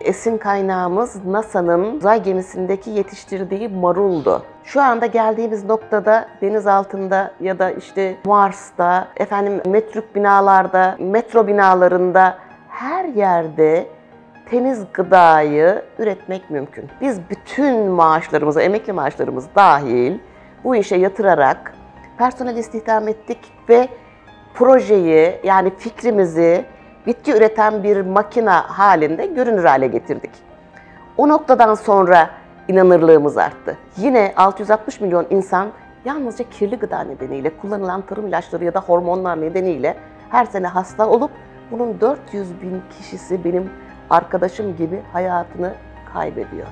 Esin kaynağımız NASA'nın uzay gemisindeki yetiştirdiği maruldu. Şu anda geldiğimiz noktada deniz altında ya da işte Mars'ta, metruk binalarda, metro binalarında her yerde temiz gıdayı üretmek mümkün. Biz bütün maaşlarımızı, emekli maaşlarımız dahil bu işe yatırarak personel istihdam ettik ve projeyi, yani fikrimizi bitki üreten bir makina halinde görünür hale getirdik. O noktadan sonra inanırlığımız arttı. Yine 660 milyon insan yalnızca kirli gıda nedeniyle, kullanılan tarım ilaçları ya da hormonlar nedeniyle her sene hasta olup bunun 400 bin kişisi benim arkadaşım gibi hayatını kaybediyor.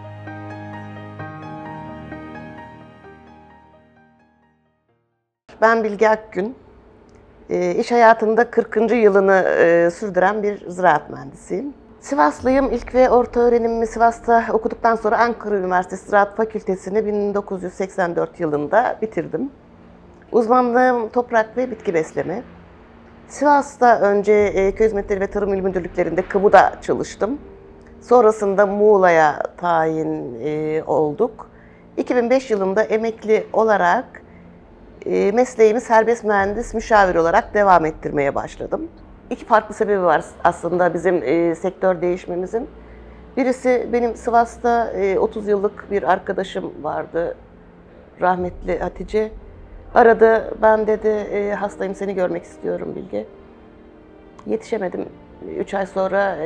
Ben Bilge Akgün. İş hayatında 40. yılını sürdüren bir ziraat mühendisiyim. Sivaslıyım. İlk ve orta öğrenimimi Sivas'ta okuduktan sonra Ankara Üniversitesi Ziraat Fakültesini 1984 yılında bitirdim. Uzmanlığım toprak ve bitki besleme. Sivas'ta önce Köy Hizmetleri ve Tarım İl Müdürlüklerinde KıBU'da çalıştım. Sonrasında Muğla'ya tayin olduk. 2005 yılında emekli olarak mesleğimi serbest mühendis müşavir olarak devam ettirmeye başladım. İki farklı sebebi var aslında bizim sektör değişmemizin. Birisi, benim Sivas'ta 30 yıllık bir arkadaşım vardı, rahmetli Hatice. Aradı, ben dedi hastayım, seni görmek istiyorum Bilge. Yetişemedim. 3 ay sonra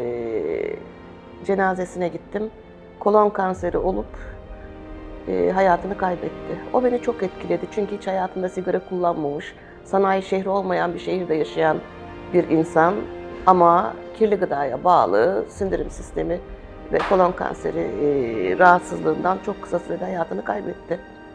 cenazesine gittim. Kolon kanseri olup hayatını kaybetti. O beni çok etkiledi çünkü hiç hayatında sigara kullanmamış, sanayi şehri olmayan bir şehirde yaşayan bir insan ama kirli gıdaya bağlı sindirim sistemi ve kolon kanseri rahatsızlığından çok kısa sürede hayatını kaybetti.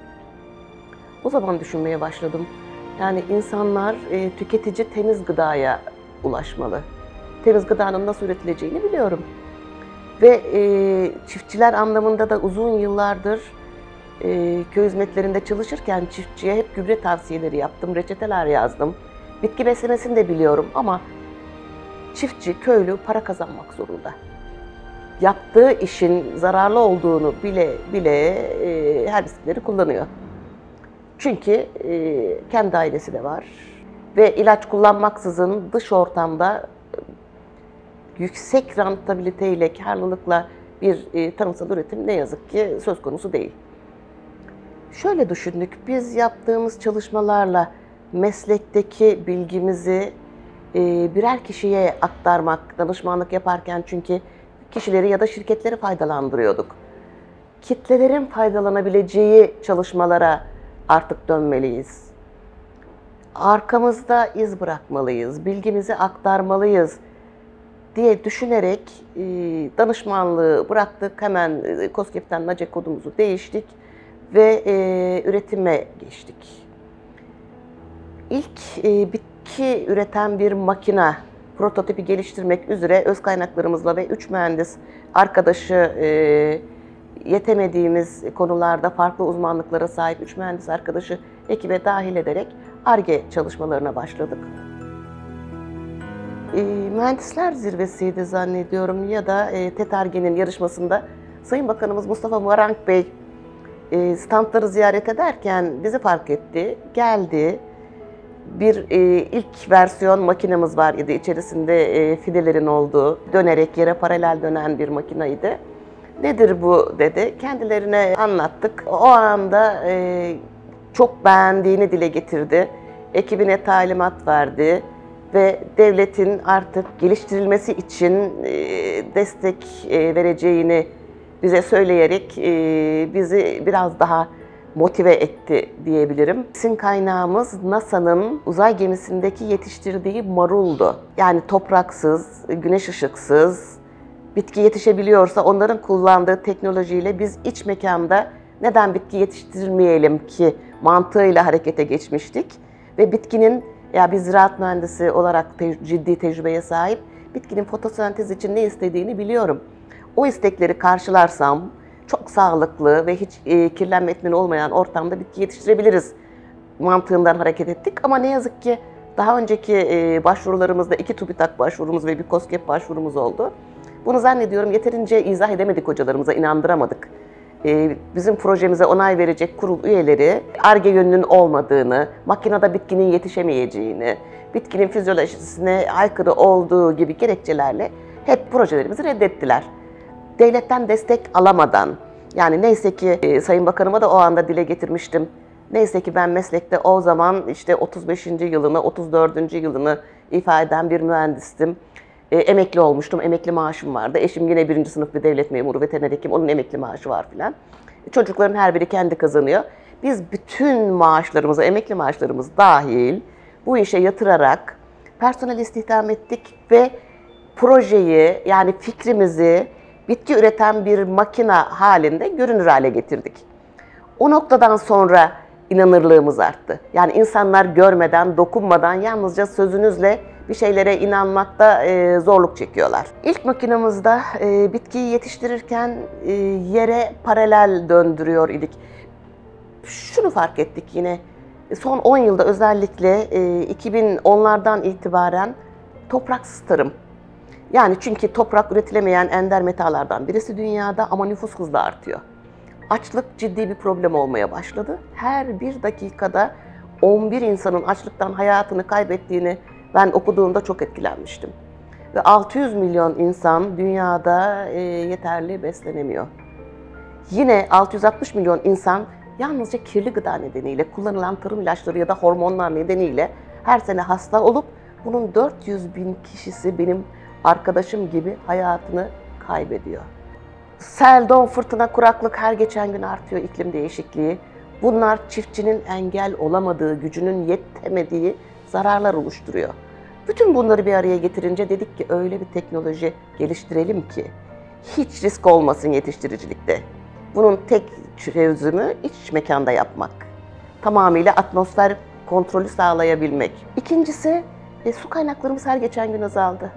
O zaman düşünmeye başladım. Yani insanlar tüketici temiz gıdaya ulaşmalı. Temiz gıdanın nasıl üretileceğini biliyorum. Ve çiftçiler anlamında da uzun yıllardır köy hizmetlerinde çalışırken çiftçiye hep gübre tavsiyeleri yaptım, reçeteler yazdım. Bitki beslemesini de biliyorum ama çiftçi, köylü para kazanmak zorunda. Yaptığı işin zararlı olduğunu bile herbisitleri kullanıyor. Çünkü kendi ailesi de var ve ilaç kullanmaksızın dış ortamda yüksek rentabiliteyle, karlılıkla bir tarımsal üretim ne yazık ki söz konusu değil. Şöyle düşündük, biz yaptığımız çalışmalarla meslekteki bilgimizi birer kişiye aktarmak, danışmanlık yaparken çünkü kişileri ya da şirketleri faydalandırıyorduk. Kitlelerin faydalanabileceği çalışmalara artık dönmeliyiz. Arkamızda iz bırakmalıyız, bilgimizi aktarmalıyız diye düşünerek danışmanlığı bıraktık. Hemen KOSGEB'ten NACE kodumuzu değiştik ve üretime geçtik. İlk bitki üreten bir makine prototipi geliştirmek üzere öz kaynaklarımızla ve 3 mühendis arkadaşı yetemediğimiz konularda farklı uzmanlıklara sahip 3 mühendis arkadaşı ekibe dahil ederek Ar-Ge çalışmalarına başladık. Mühendisler zirvesiydi zannediyorum ya da TET-Ar-Ge'nin yarışmasında Sayın Bakanımız Mustafa Varank Bey standları ziyaret ederken bizi fark etti, geldi. Bir ilk versiyon makinemiz var idi, içerisinde fidelerin olduğu, dönerek yere paralel dönen bir makinaydı. Nedir bu dedi, kendilerine anlattık. O anda çok beğendiğini dile getirdi, ekibine talimat verdi ve devletin artık geliştirilmesi için destek vereceğini bize söyleyerek bizi biraz daha motive etti diyebilirim. Esin kaynağımız NASA'nın uzay gemisindeki yetiştirdiği maruldu. Yani topraksız, güneş ışıksız, bitki yetişebiliyorsa onların kullandığı teknolojiyle biz iç mekanda neden bitki yetiştirmeyelim ki mantığıyla harekete geçmiştik. Ve bitkinin, ya biz ziraat mühendisi olarak ciddi tecrübeye sahip, bitkinin fotosentez için ne istediğini biliyorum. O istekleri karşılarsam çok sağlıklı ve hiç kirlenme etmeni olmayan ortamda bitki yetiştirebiliriz mantığından hareket ettik. Ama ne yazık ki daha önceki başvurularımızda 2 TÜBİTAK başvurumuz ve bir KOSGEB başvurumuz oldu. Bunu zannediyorum yeterince izah edemedik hocalarımıza, inandıramadık. Bizim projemize onay verecek kurul üyeleri Ar-Ge yönünün olmadığını, makinede bitkinin yetişemeyeceğini, bitkinin fizyolojisine aykırı olduğu gibi gerekçelerle hep projelerimizi reddettiler. Devletten destek alamadan, yani neyse ki Sayın Bakanıma da o anda dile getirmiştim. Neyse ki ben meslekte o zaman işte 35. yılını, 34. yılını ifade eden bir mühendistim. Emekli olmuştum, emekli maaşım vardı. Eşim yine 1. sınıf bir devlet memuru, veteriner hekim, onun emekli maaşı var filan. Çocukların her biri kendi kazanıyor. Biz bütün maaşlarımızı, emekli maaşlarımız dahil bu işe yatırarak personel istihdam ettik ve projeyi, yani fikrimizi bitki üreten bir makina halinde görünür hale getirdik. O noktadan sonra inanırlığımız arttı. Yani insanlar görmeden, dokunmadan yalnızca sözünüzle bir şeylere inanmakta zorluk çekiyorlar. İlk makinamızda bitkiyi yetiştirirken yere paralel döndürüyor idik. Şunu fark ettik yine, son 10 yılda özellikle 2010'lardan itibaren topraksız tarım. Yani çünkü toprak üretilemeyen ender metallardan birisi dünyada ama nüfus hızla artıyor. Açlık ciddi bir problem olmaya başladı. Her bir dakikada 11 insanın açlıktan hayatını kaybettiğini ben okuduğumda çok etkilenmiştim. Ve 600 milyon insan dünyada yeterli beslenemiyor. Yine 660 milyon insan yalnızca kirli gıda nedeniyle, kullanılan tarım ilaçları ya da hormonlar nedeniyle her sene hasta olup bunun 400 bin kişisi benim arkadaşım gibi hayatını kaybediyor. Sel, don, fırtına, kuraklık her geçen gün artıyor, iklim değişikliği. Bunlar çiftçinin engel olamadığı, gücünün yetemediği zararlar oluşturuyor. Bütün bunları bir araya getirince dedik ki öyle bir teknoloji geliştirelim ki hiç risk olmasın yetiştiricilikte. Bunun tek çözümü iç mekanda yapmak. Tamamıyla atmosfer kontrolü sağlayabilmek. İkincisi, su kaynaklarımız her geçen gün azaldı.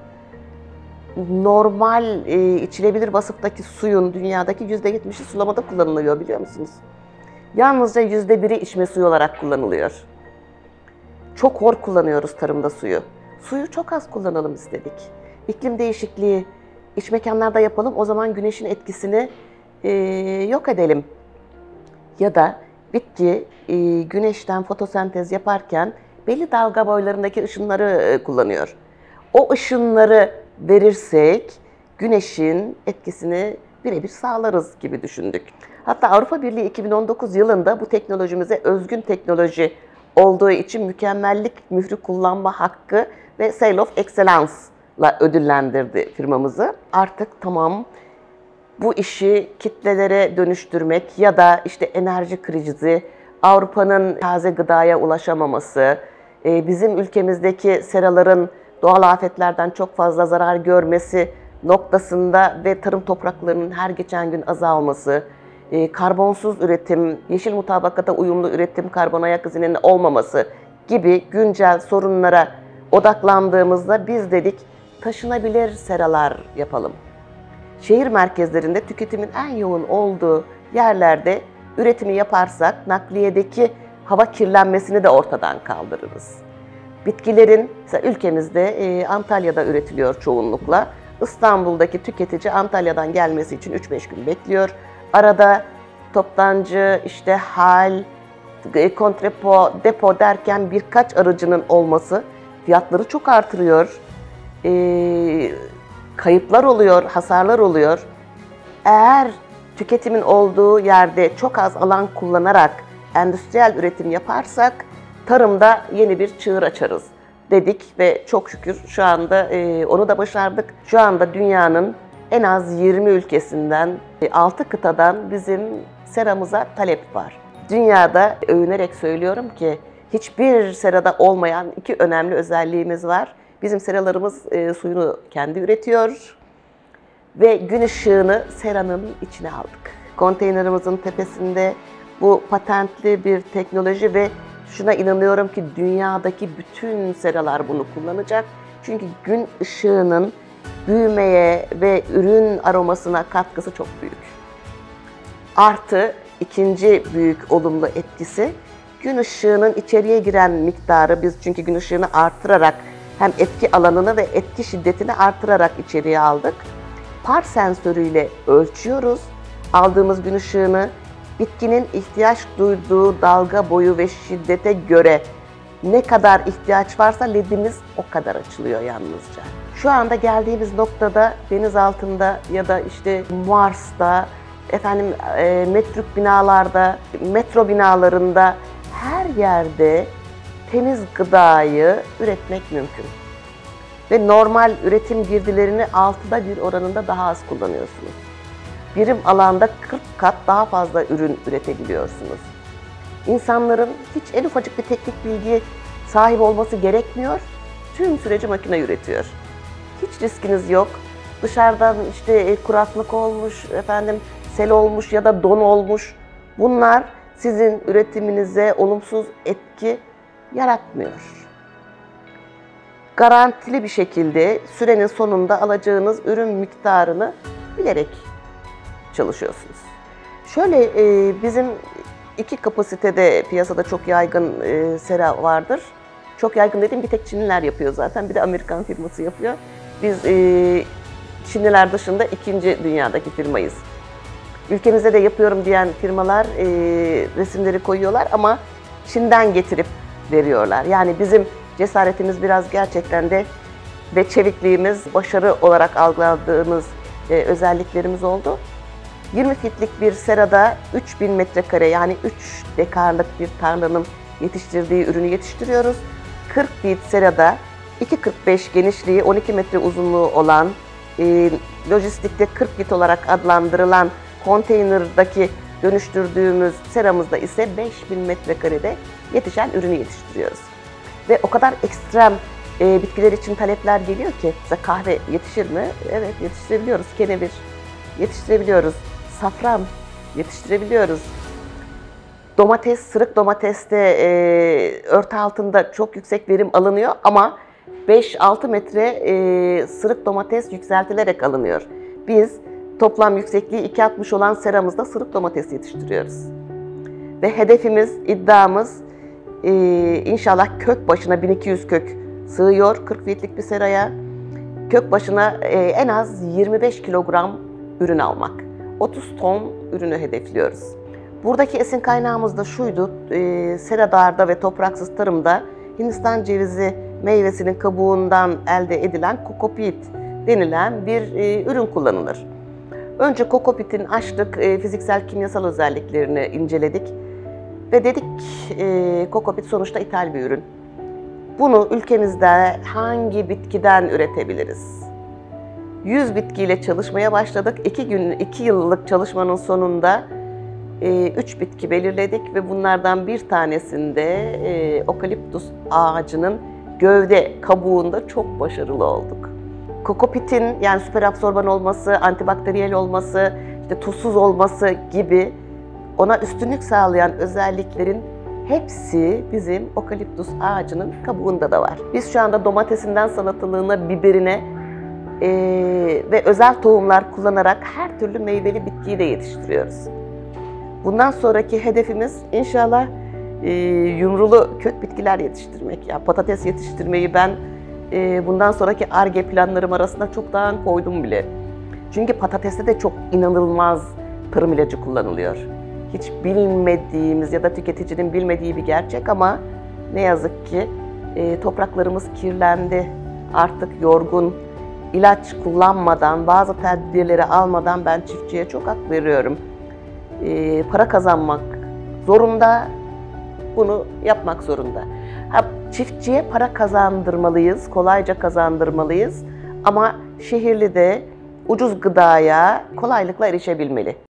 Normal içilebilir vasıftaki suyun dünyadaki %70'i sulamada kullanılıyor, biliyor musunuz? Yalnızca %1'i içme suyu olarak kullanılıyor. Çok hor kullanıyoruz tarımda suyu. Suyu çok az kullanalım istedik. İklim değişikliği, iç mekanlarda yapalım, o zaman güneşin etkisini yok edelim. Ya da bitki güneşten fotosentez yaparken belli dalga boylarındaki ışınları kullanıyor. O ışınları verirsek güneşin etkisini birebir sağlarız gibi düşündük. Hatta Avrupa Birliği 2019 yılında bu teknolojimize özgün teknoloji olduğu için mükemmellik mührü kullanma hakkı ve Seal of Excellence'la ödüllendirdi firmamızı. Artık tamam, bu işi kitlelere dönüştürmek ya da işte enerji krizi, Avrupa'nın taze gıdaya ulaşamaması, bizim ülkemizdeki seraların doğal afetlerden çok fazla zarar görmesi noktasında ve tarım topraklarının her geçen gün azalması, karbonsuz üretim, yeşil mutabakata uyumlu üretim, karbon ayak izinin olmaması gibi güncel sorunlara odaklandığımızda biz dedik taşınabilir seralar yapalım. Şehir merkezlerinde tüketimin en yoğun olduğu yerlerde üretimi yaparsak nakliyedeki hava kirlenmesini de ortadan kaldırırız. Bitkilerin, mesela ülkemizde Antalya'da üretiliyor çoğunlukla. İstanbul'daki tüketici Antalya'dan gelmesi için 3-5 gün bekliyor. Arada toptancı, işte hal, kontrepo, depo derken birkaç aracının olması fiyatları çok artırıyor. Kayıplar oluyor, hasarlar oluyor. Eğer tüketimin olduğu yerde çok az alan kullanarak endüstriyel üretim yaparsak tarımda yeni bir çığır açarız dedik ve çok şükür şu anda onu da başardık. Şu anda dünyanın en az 20 ülkesinden, 6 kıtadan bizim seramıza talep var. Dünyada övünerek söylüyorum ki hiçbir serada olmayan iki önemli özelliğimiz var. Bizim seralarımız suyunu kendi üretiyor ve gün ışığını seranın içine aldık. Konteynerimizin tepesinde bu patentli bir teknoloji ve şuna inanıyorum ki dünyadaki bütün seralar bunu kullanacak. Çünkü gün ışığının büyümeye ve ürün aromasına katkısı çok büyük. Artı ikinci büyük olumlu etkisi gün ışığının içeriye giren miktarı, biz çünkü gün ışığını artırarak hem etki alanını ve etki şiddetini artırarak içeriye aldık. Far sensörüyle ölçüyoruz. Aldığımız gün ışığını bitkinin ihtiyaç duyduğu dalga boyu ve şiddete göre ne kadar ihtiyaç varsa ledimiz o kadar açılıyor yalnızca. Şu anda geldiğimiz noktada deniz altında ya da işte Mars'ta, metruk binalarda, metro binalarında her yerde temiz gıdayı üretmek mümkün. Ve normal üretim girdilerini 6'da 1 oranında daha az kullanıyorsunuz. Birim alanda 40 kat daha fazla ürün üretebiliyorsunuz. İnsanların hiç en ufacık bir teknik bilgi sahip olması gerekmiyor. Tüm süreci makine üretiyor. Hiç riskiniz yok. Dışarıdan işte kuraklık olmuş, sel olmuş ya da don olmuş. Bunlar sizin üretiminize olumsuz etki yaratmıyor. Garantili bir şekilde sürenin sonunda alacağınız ürün miktarını bilerek çalışıyorsunuz. Şöyle bizim 2 kapasitede piyasada çok yaygın sera vardır. Çok yaygın dediğim bir tek Çinliler yapıyor zaten. Bir de Amerikan firması yapıyor. Biz Çinliler dışında 2. dünyadaki firmayız. Ülkemizde de yapıyorum diyen firmalar resimleri koyuyorlar ama Çin'den getirip veriyorlar. Yani bizim cesaretimiz biraz gerçekten de ve çevikliğimiz, başarı olarak algıladığımız özelliklerimiz oldu. 20 fitlik bir serada 3000 metrekare yani 3 dekarlık bir tarlanın yetiştirdiği ürünü yetiştiriyoruz. 40 fit serada 2.45 genişliği 12 metre uzunluğu olan lojistikte 40 fit olarak adlandırılan konteynerdaki dönüştürdüğümüz seramızda ise 5000 metrekarede yetişen ürünü yetiştiriyoruz. Ve o kadar ekstrem bitkiler için talepler geliyor ki, mesela kahve yetişir mi? Evet, yetiştirebiliyoruz. Kenevir yetiştirebiliyoruz. Safran yetiştirebiliyoruz. Domates, sırık domateste örtü altında çok yüksek verim alınıyor ama 5-6 metre sırık domates yükseltilerek alınıyor. Biz toplam yüksekliği 2,60 olan seramızda sırık domates yetiştiriyoruz. Ve hedefimiz, iddiamız inşallah kök başına 1200 kök sığıyor 40 fitlik bir seraya. Kök başına en az 25 kilogram ürün almak. 30 ton ürünü hedefliyoruz. Buradaki esin kaynağımız da şuydu, seradarda ve topraksız tarımda Hindistan cevizi meyvesinin kabuğundan elde edilen kokopit denilen bir ürün kullanılır. Önce kokopitin açtık, fiziksel kimyasal özelliklerini inceledik ve dedik kokopit sonuçta ithal bir ürün. Bunu ülkemizde hangi bitkiden üretebiliriz? 100 bitkiyle çalışmaya başladık. 2 yıllık çalışmanın sonunda 3 bitki belirledik ve bunlardan bir tanesinde okaliptus ağacının gövde kabuğunda çok başarılı olduk. Kokopitin yani süper absorban olması, antibakteriyel olması, işte tuzsuz olması gibi ona üstünlük sağlayan özelliklerin hepsi bizim okaliptus ağacının kabuğunda da var. Biz şu anda domatesinden salatalığına, biberine ve özel tohumlar kullanarak her türlü meyveli bitkiyi de yetiştiriyoruz. Bundan sonraki hedefimiz inşallah yumrulu kök bitkiler yetiştirmek. Yani patates yetiştirmeyi ben bundan sonraki Ar-Ge planlarım arasında çoktan koydum bile. Çünkü patateste de çok inanılmaz tarım ilacı kullanılıyor. Hiç bilmediğimiz ya da tüketicinin bilmediği bir gerçek ama ne yazık ki topraklarımız kirlendi. Artık yorgun, ilaç kullanmadan, bazı tedbirleri almadan ben çiftçiye çok hak veriyorum. Para kazanmak zorunda, bunu yapmak zorunda. Çiftçiye para kazandırmalıyız, kolayca kazandırmalıyız ama şehirli de ucuz gıdaya kolaylıkla erişebilmeli.